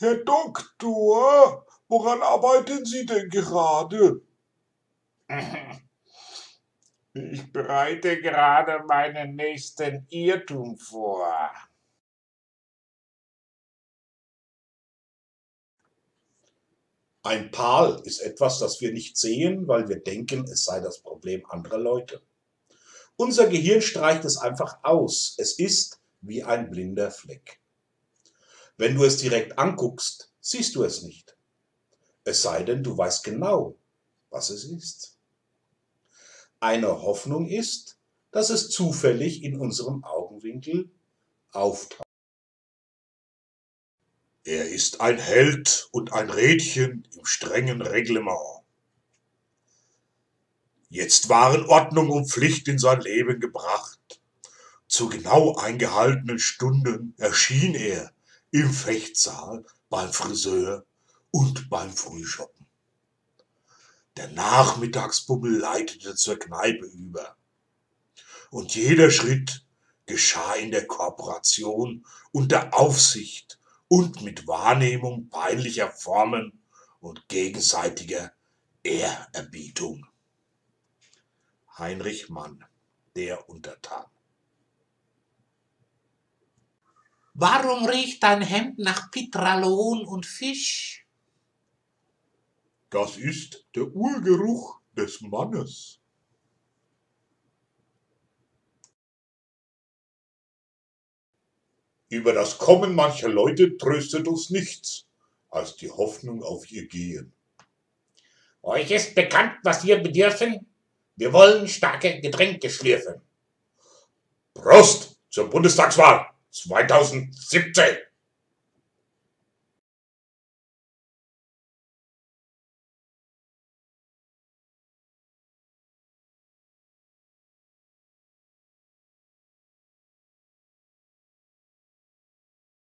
Herr Doktor, woran arbeiten Sie denn gerade? Ich bereite gerade meinen nächsten Irrtum vor. Ein Pal ist etwas, das wir nicht sehen, weil wir denken, es sei das Problem anderer Leute. Unser Gehirn streicht es einfach aus. Es ist wie ein blinder Fleck. Wenn du es direkt anguckst, siehst du es nicht. Es sei denn, du weißt genau, was es ist. Eine Hoffnung ist, dass es zufällig in unserem Augenwinkel auftaucht. Er ist ein Held und ein Rädchen im strengen Reglement. Jetzt waren Ordnung und Pflicht in sein Leben gebracht. Zu genau eingehaltenen Stunden erschien er im Fechtsaal, beim Friseur und beim Frühschoppen. Der Nachmittagsbummel leitete zur Kneipe über. Und jeder Schritt geschah in der Kooperation, unter Aufsicht und mit Wahrnehmung peinlicher Formen und gegenseitiger Ehrerbietung. Heinrich Mann, der Untertan. Warum riecht dein Hemd nach Pitralon und Fisch? Das ist der Urgeruch des Mannes. Über das Kommen mancher Leute tröstet uns nichts, als die Hoffnung auf ihr Gehen. Euch ist bekannt, was wir bedürfen? Wir wollen starke Getränke schlürfen. Prost zur Bundestagswahl 2017!